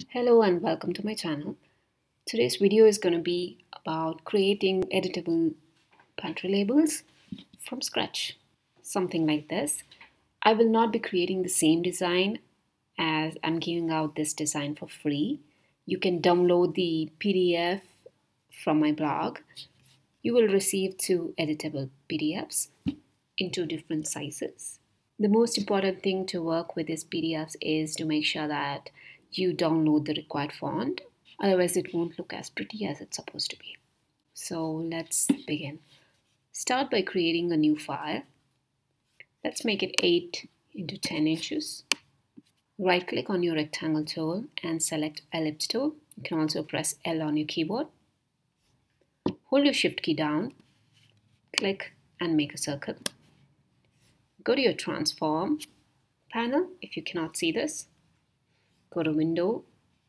Hello and welcome to my channel. Today's video is going to be about creating editable pantry labels from scratch. Something like this. I will not be creating the same design as I'm giving out this design for free. You can download the PDF from my blog. You will receive 2 editable PDFs in 2 different sizes. The most important thing to work with these PDFs is to make sure that you download the required font, otherwise it won't look as pretty as it's supposed to be. So let's begin. Start by creating a new file. Let's make it 8 into 10 inches. Right click on your rectangle tool and select ellipse tool. You can also press L on your keyboard. Hold your shift key down, click and make a circle. Go to your transform panel if you cannot see this. Go to window,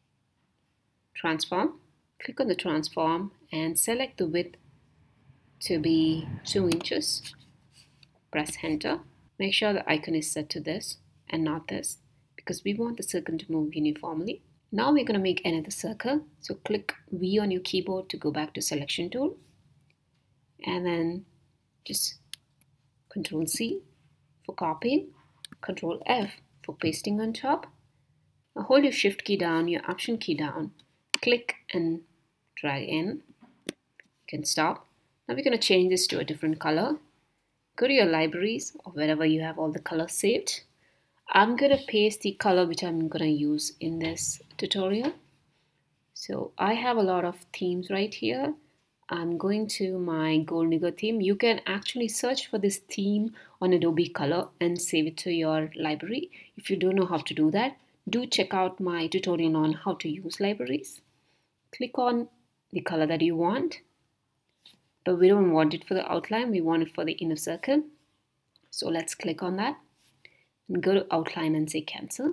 transform, click on the transform and select the width to be 2 inches. Press enter. Make sure the icon is set to this and not this because we want the circle to move uniformly. Now we're going to make another circle. So click V on your keyboard to go back to selection tool and then just Control C for copying, Control F for pasting on top. Now hold your shift key down, your option key down, click and drag in. You can stop. Now we're going to change this to a different color. Go to your libraries or wherever you have all the colors saved. I'm going to paste the color which I'm going to use in this tutorial. So I have a lot of themes right here. I'm going to my Gold Digger theme. You can actually search for this theme on Adobe Color and save it to your library. If you don't know how to do that, do check out my tutorial on how to use libraries. Click on the color that you want, but we don't want it for the outline, we want it for the inner circle. So let's click on that and go to outline and say cancel.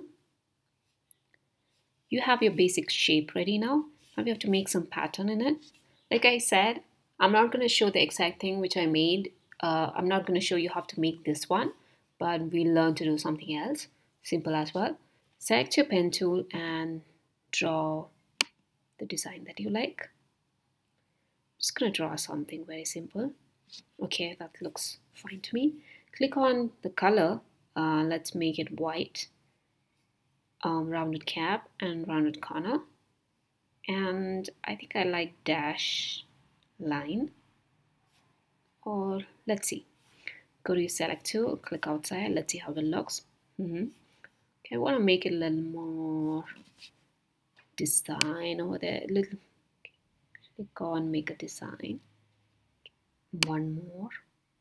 You have your basic shape ready now. Now we have to make some pattern in it. Like I said, I'm not going to show the exact thing which I made. I'm not going to show you how to make this one, but we'll learn to do something else. Simple as well. Select your pen tool and draw the design that you like. I'm just going to draw something very simple. Okay, that looks fine to me. Click on the color. Let's make it white. Rounded cap and rounded corner. And I think I like dash line. Or let's see. Go to your select tool, click outside. Let's see how it looks. Okay, I want to make it a little more design over there. Click on make a design. One more.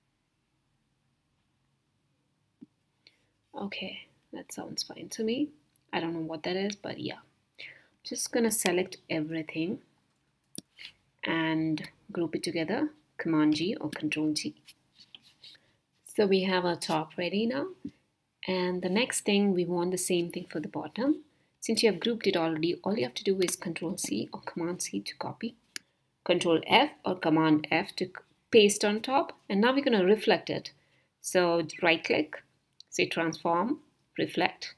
Okay, that sounds fine to me. I don't know what that is, but yeah. Just gonna select everything and group it together. Command G or Control G. So we have our top ready now. And the next thing, we want the same thing for the bottom. Since you have grouped it already, all you have to do is Control C or Command C to copy. Control F or Command F to paste on top. And now we're going to reflect it. So right click, say transform, reflect,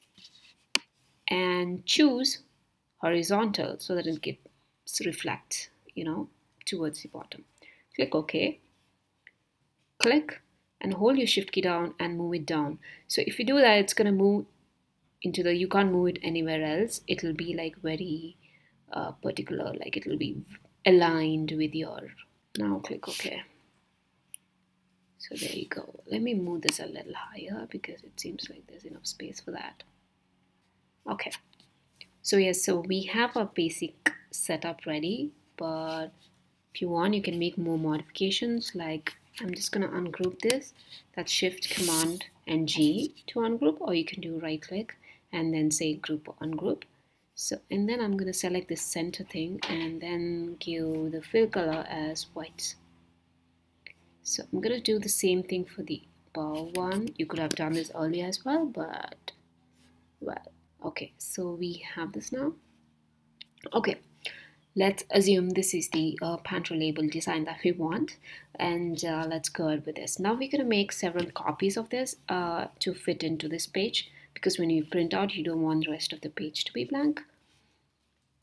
and choose horizontal so that it gets reflect, towards the bottom. Click OK. Click and hold your shift key down and move it down. So if you do that, it's going to move into the, you can't move it anywhere else. It'll be like very particular, like it'll be aligned with your, now click OK. So there you go. Let me move this a little higher because it seems like there's enough space for that. Okay. So yes, so we have our basic setup ready, but if you want, you can make more modifications. Like I'm just going to ungroup this. That's Shift, Command, and G to ungroup, or you can do right click and then say group or ungroup. So, and then I'm going to select this center thing and then give the fill color as white. So I'm going to do the same thing for the above one. You could have done this earlier as well, but well, okay, so we have this now. Okay, let's assume this is the pantry label design that we want, and let's go ahead with this. Now we're going to make several copies of this to fit into this page, because when you print out, you don't want the rest of the page to be blank.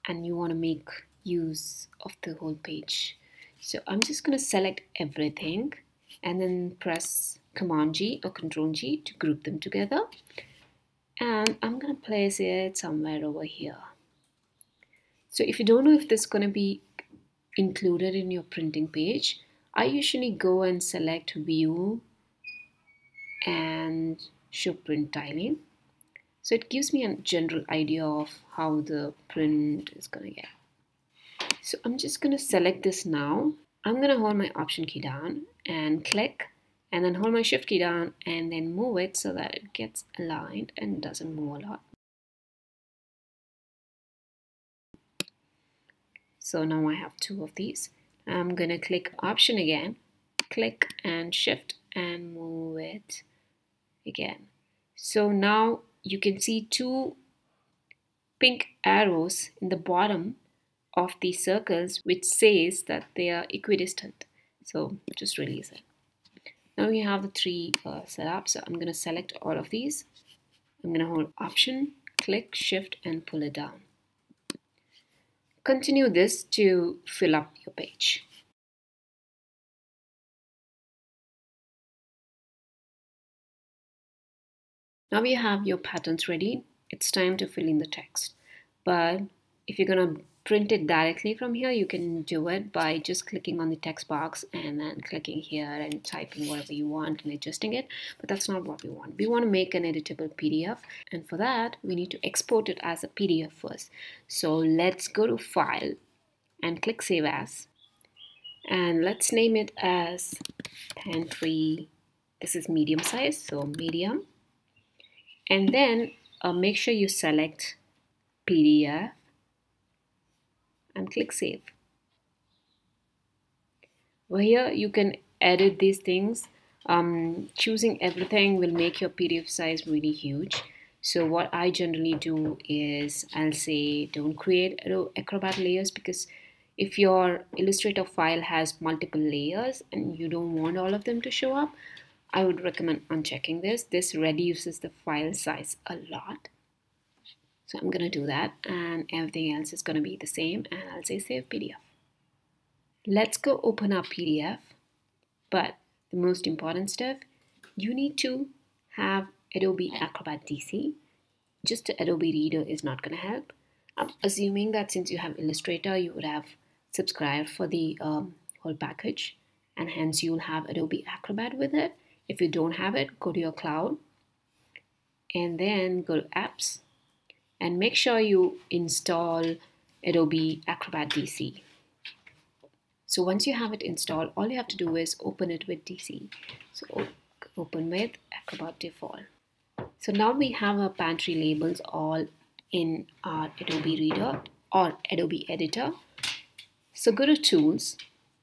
and you want to make use of the whole page. So I'm just going to select everything and then press Command G or Control G to group them together. And I'm going to place it somewhere over here. So if you don't know if this is going to be included in your printing page, I usually go and select View and Show Print Tiling. So it gives me a general idea of how the print is going to get. So I'm just going to select this now. I'm going to hold my Option key down and click, and then hold my Shift key down and then move it so that it gets aligned and doesn't move a lot. So now I have two of these. I'm going to click Option again, click and Shift and move it again. So now you can see two pink arrows in the bottom of these circles which says that they are equidistant. So just release it. Now we have the three set up. So I'm going to select all of these. I'm going to hold Option, click, Shift and pull it down. Continue this to fill up your page. Now you have your patterns ready. It's time to fill in the text. But if you're going to print it directly from here, you can do it by just clicking on the text box and then clicking here and typing whatever you want and adjusting it. But that's not what we want. We want to make an editable PDF, and for that we need to export it as a PDF first. So let's go to File and click Save As, and let's name it as Pantry. This is medium size, so medium. And then make sure you select PDF and click Save. Over here you can edit these things. Choosing everything will make your PDF size really huge. So what I generally do is I'll say don't create Acrobat layers, because if your Illustrator file has multiple layers and you don't want all of them to show up, I would recommend unchecking this. This reduces the file size a lot. So I'm going to do that, and everything else is going to be the same, and I'll say Save PDF. Let's go open our PDF. But the most important stuff, you need to have Adobe Acrobat DC. Just the Adobe Reader is not going to help. I'm assuming that since you have Illustrator, you would have subscribed for the whole package, and hence you'll have Adobe Acrobat with it. If you don't have it, go to your cloud and then go to Apps and make sure you install Adobe Acrobat DC. So once you have it installed, all you have to do is open it with DC. So open with Acrobat Default. So now we have our pantry labels all in our Adobe Reader or Adobe Editor. So go to Tools,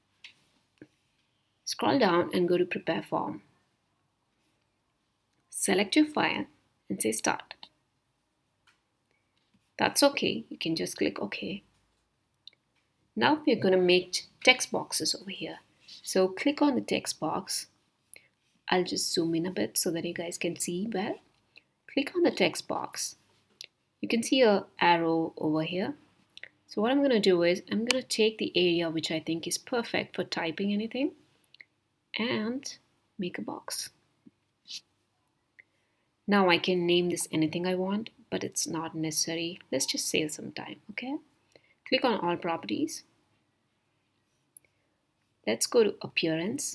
scroll down and go to Prepare Form. Select your file and say Start. That's okay. You can just click OK. Now we're going to make text boxes over here. So click on the text box. I'll just zoom in a bit so that you guys can see well. Click on the text box. You can see an arrow over here. So what I'm going to do is I'm going to take the area which I think is perfect for typing anything and make a box. Now I can name this anything I want, but it's not necessary. Let's just save some time, okay? Click on All Properties. Let's go to Appearance.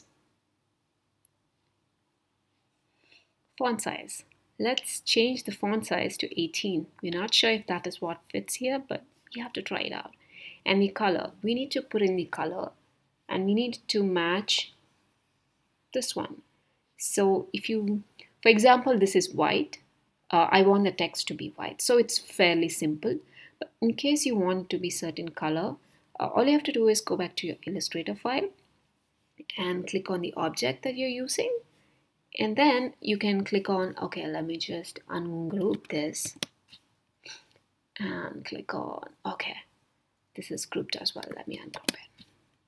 Font size. Let's change the font size to 18. We're not sure if that is what fits here, but you have to try it out. And the color. We need to put in the color, and we need to match this one. So if you, for example, this is white. I want the text to be white. So it's fairly simple. But in case you want to be certain color, all you have to do is go back to your Illustrator file and click on the object that you're using. And then you can click on, okay, let me just ungroup this and click on, okay, this is grouped as well. Let me ungroup it.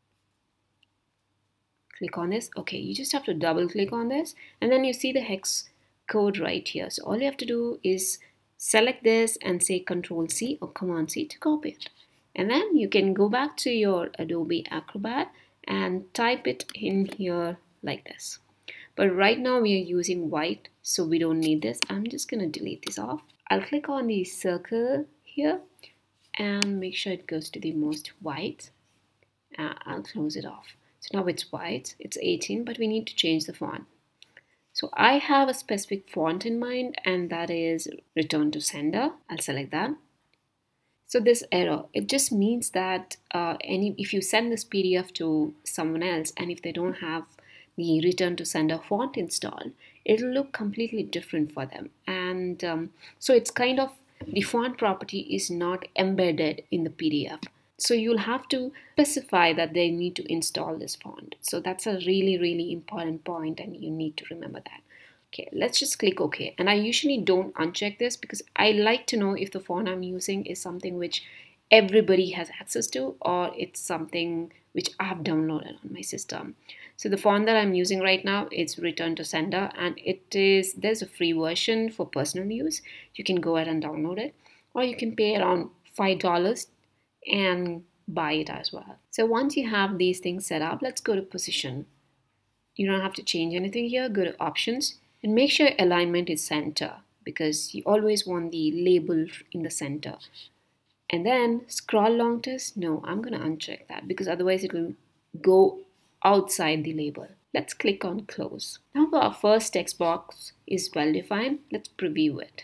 Click on this. Okay, you just have to double click on this and then you see the hex code right here. So all you have to do is select this and say Control C or Command C to copy it. And then you can go back to your Adobe Acrobat and type it in here like this. But right now we are using white, so we don't need this. I'm just going to delete this off. I'll click on the circle here and make sure it goes to the most white. I'll close it off. So now it's white, it's 18, but we need to change the font. So I have a specific font in mind, and that is Return to Sender. I'll select that. So this error, it just means that if you send this PDF to someone else and if they don't have the Return to Sender font installed, it'll look completely different for them. And so it's kind of, the font property is not embedded in the PDF. So you'll have to specify that they need to install this font. So that's a really, really important point, and you need to remember that. Okay, let's just click OK. And I usually don't uncheck this because I like to know if the font I'm using is something which everybody has access to, or it's something which I've downloaded on my system. So the font that I'm using right now is Return to Sender, and there's a free version for personal use. You can go ahead and download it, or you can pay around $5 and buy it as well. So once you have these things set up, let's go to position. You don't have to change anything here. Go to options and make sure alignment is center, because you always want the label in the center. And then scroll long test. No, I'm going to uncheck that because otherwise it will go outside the label. Let's click on close. Now our first text box is well defined. Let's preview it.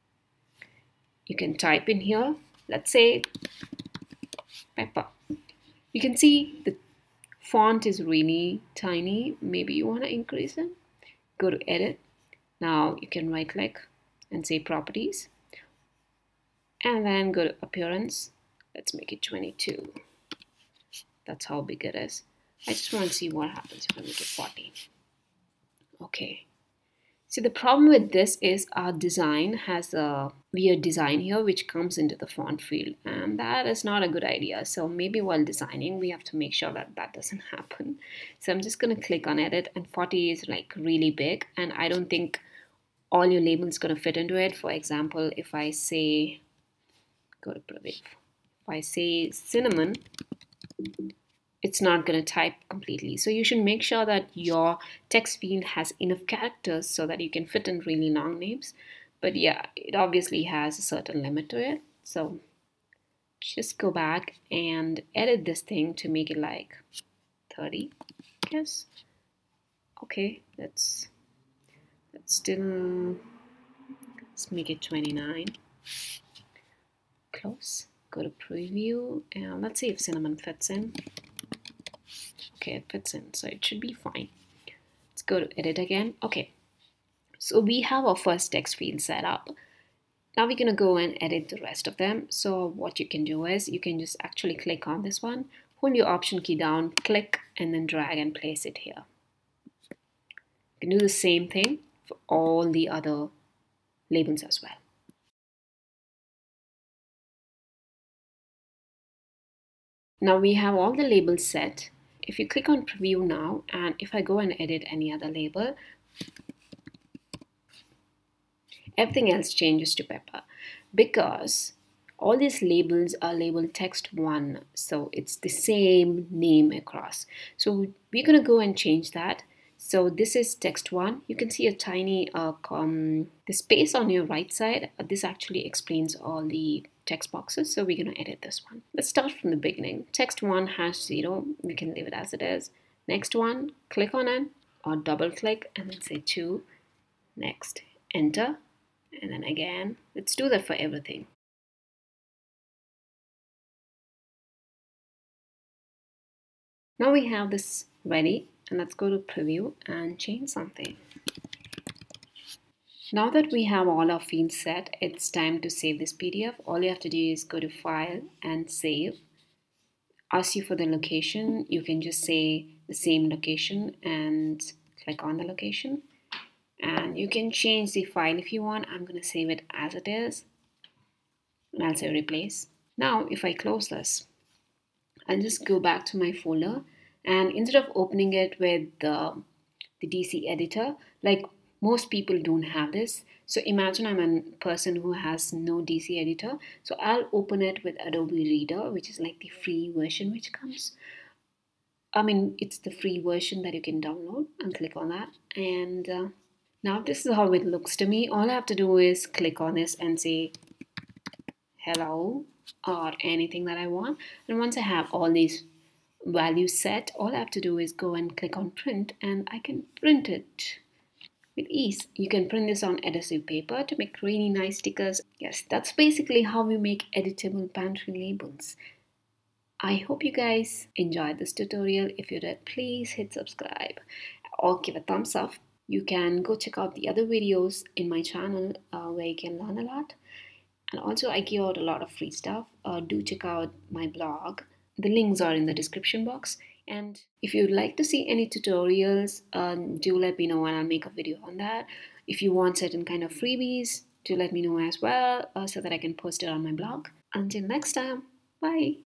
You can type in here, let's say Pepper. You can see the font is really tiny. Maybe you want to increase it. Go to edit. Now you can right click and say properties, and then go to appearance. Let's make it 22. That's how big it is. I just want to see what happens if I make it 40. Okay. So the problem with this is our design has a weird design here which comes into the font field, and that is not a good idea. So maybe while designing we have to make sure that that doesn't happen. So I'm just going to click on edit, and 40 is like really big, and I don't think all your labels going to fit into it. For example, if I say, go to preview, if I say cinnamon, it's not going to type completely. So you should make sure that your text field has enough characters so that you can fit in really long names. But yeah, it obviously has a certain limit to it. So just go back and edit this thing to make it like 30, I guess. Okay, let's make it 29. Close. Go to preview, and let's see if cinnamon fits in. Okay, it fits in, so it should be fine. Let's go to edit again. Okay, so we have our first text field set up. Now we're gonna go and edit the rest of them. So what you can do is you can just actually click on this one, hold your option key down, click, and then drag and place it here. You can do the same thing for all the other labels as well. Now we have all the labels set. If you click on preview now, and if I go and edit any other label, everything else changes to Pepper because all these labels are labeled text1, so it's the same name across. So we're going to go and change that. So this is text1. You can see a tiny the space on your right side. This actually explains all the text boxes. So we're going to edit this one. Let's start from the beginning. Text1 has 0. We can leave it as it is. Next one, click on it or double click and then say 2. Next, enter. And then again, let's do that for everything. Now we have this ready, and let's go to preview and change something. Now that we have all our fields set, it's time to save this PDF. All you have to do is go to File and Save. Ask you for the location. You can just say the same location and click on the location. And you can change the file if you want. I'm going to save it as it is. And I'll say replace. Now, if I close this, I'll just go back to my folder. And instead of opening it with the DC editor, like most people don't have this. So imagine I'm a person who has no DC editor. So I'll open it with Adobe Reader, which is like the free version which comes. I mean, it's the free version that you can download, and click on that. And now this is how it looks to me. All I have to do is click on this and say hello or anything that I want. And once I have all these values set, all I have to do is go and click on print, and I can print it with ease. You can print this on adhesive paper to make really nice stickers. Yes, that's basically how we make editable pantry labels. I hope you guys enjoyed this tutorial. If you did, please hit subscribe or give a thumbs up. You can go check out the other videos in my channel where you can learn a lot. And also I give out a lot of free stuff. Do check out my blog. The links are in the description box. And if you'd like to see any tutorials, do let me know and I'll make a video on that. If you want certain kind of freebies, do let me know as well so that I can post it on my blog. Until next time, bye.